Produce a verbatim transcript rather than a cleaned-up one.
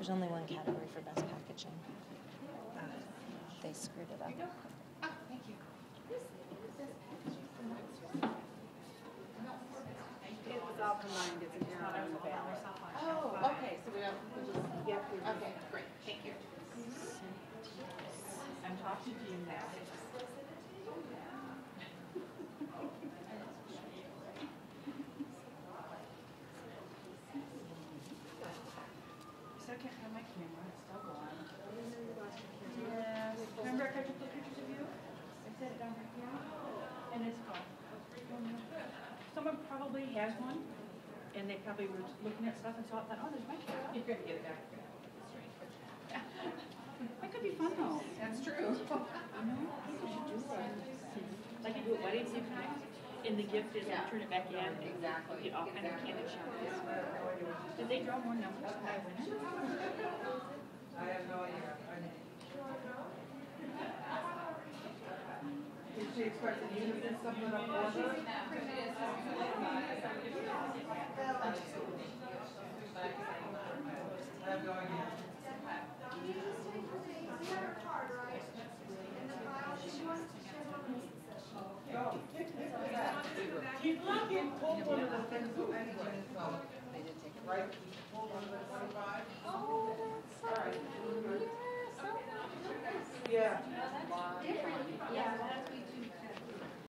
there's only one category for best packaging. Uh, they screwed it up. Oh, thank you. It was all combined, it's an error on the ballot. Oh, okay, so we have, we just, Yep, we just- okay, great, thank you. I'm talking to you now. So I can't find my camera, it's still going. Yeah, remember I took the pictures of you? I set it down right here, and it's gone. Someone probably has one, and they probably were looking at stuff and saw it, thought, oh, there's my camera. You're gonna get it back. That could be fun though. That's true. You know, people should do that. Like you do at weddings sometimes, and the gift is Yeah. like turn it back in and Exactly. you get all kind of candid shots. Did they draw more numbers than I went? I have no idea. Did she expect you to get something up order? I have no idea. Keep looking, pull one of the things anyway, so. They did take it. Right, pull one of the twenty-five? Oh, that's so Yeah. Yeah, that's